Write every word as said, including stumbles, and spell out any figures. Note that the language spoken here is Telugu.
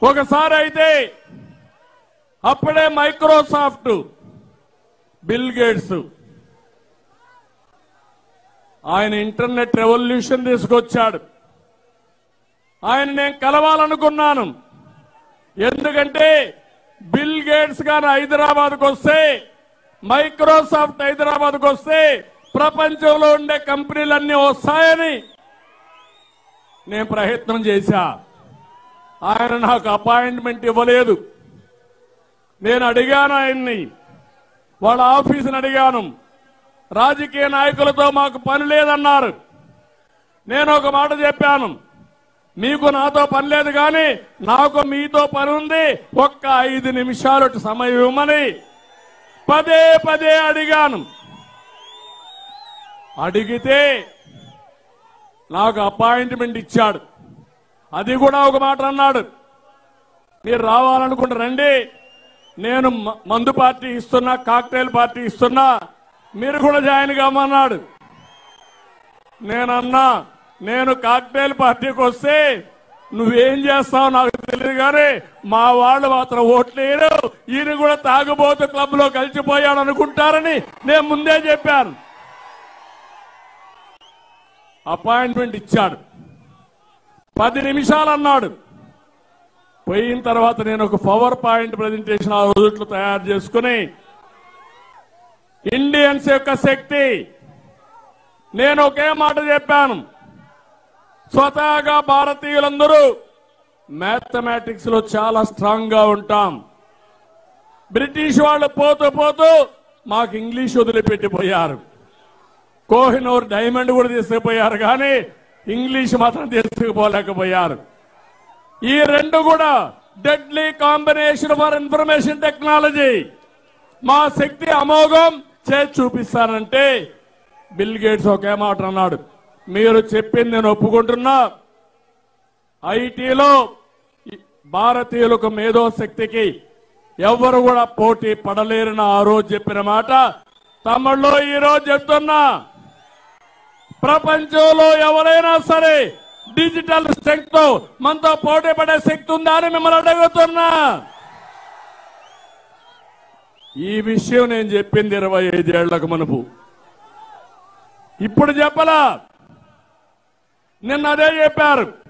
ఒకసారి అయితే అప్పుడే మైక్రోసాఫ్ట్ బిల్ గేట్స్ ఆయన ఇంటర్నెట్ రెవల్యూషన్ తీసుకొచ్చాడు. ఆయన నేను కలవాలనుకున్నాను. ఎందుకంటే బిల్ గేట్స్ గారు హైదరాబాద్కు వస్తే, మైక్రోసాఫ్ట్ హైదరాబాద్కు వస్తే ప్రపంచంలో ఉండే కంపెనీలన్నీ వస్తాయని నేను ప్రయత్నం చేశా. ఆయన నాకు అపాయింట్మెంట్ ఇవ్వలేదు. నేను అడిగాను ఆయన్ని, వాళ్ళ ఆఫీసుని అడిగాను. రాజకీయ నాయకులతో మాకు పని లేదన్నారు. నేను ఒక మాట చెప్పాను, మీకు నాతో పని లేదు కానీ నాకు మీతో పని ఉంది, ఒక్క ఐదు నిమిషాలు సమయం ఇవ్వమని పదే పదే అడిగాను. అడిగితే నాకు అపాయింట్మెంట్ ఇచ్చాడు. అది కూడా ఒక మాట అన్నాడు, మీరు రావాలనుకుంటే రండి, నేను మందు పార్టీ ఇస్తున్నా, కాక్టైల్ పార్టీ ఇస్తున్నా, మీరు కూడా జాయిన్ కామన్నాడు. నేనన్నా, నేను కాక్టైల్ పార్టీకి వస్తే నువ్వేం చేస్తావు నాకు తెలియదు కానీ మా వాళ్ళు మాత్రం ఓట్లేరు, ఈయన కూడా తాగుబోతు క్లబ్ లో కలిసిపోయాడు అనుకుంటారని నేను ముందే చెప్పాను. అపాయింట్మెంట్ ఇచ్చాడు. పది నిమిషాలు అన్నాడు. పోయిన తర్వాత నేను ఒక పవర్ పాయింట్ ప్రెజెంటేషన్ ఆ రోజుట్లో తయారు చేసుకుని, ఇండియన్స్ యొక్క శక్తి, నేను ఒకే మాట చెప్పాను, స్వతహాగా భారతీయులందరూ మ్యాథమెటిక్స్ లో చాలా స్ట్రాంగ్ గా ఉంటాం. బ్రిటిష్ వాళ్ళు పోతూ పోతూ మాకు ఇంగ్లీష్ వదిలిపెట్టిపోయారు. కోహినూర్ డైమండ్ కూడా తీసుకుపోయారు కానీ ఇంగ్లీష్ మాత్రం తీసుకుపోలేకపోయారు. ఈ రెండు కూడా deadly combination for information technology. మా శక్తి అమోఘం చేసి చూపిస్తానంటే బిల్ గేట్స్ ఒకే మాట అన్నాడు, మీరు చెప్పింది నేను ఒప్పుకుంటున్నా, ఐటీలో భారతీయులకు మేధో శక్తికి ఎవరు కూడా పోటీ పడలేరని ఆ రోజు చెప్పిన మాట తమిళ్లో ఈ రోజు చెప్తున్నా. ప్రపంచంలో ఎవరైనా సరే డిజిటల్ స్ట్రెంగ్త్ తో మనతో పోటీ పడే శక్తి ఉందా అని మిమ్మల్ని అడుగుతున్నా. ఈ విషయం నేను చెప్పింది ఇరవై ఐదేళ్లకు మునుపు, ఇప్పుడు చెప్పలా. నిన్న అదే చెప్పారు.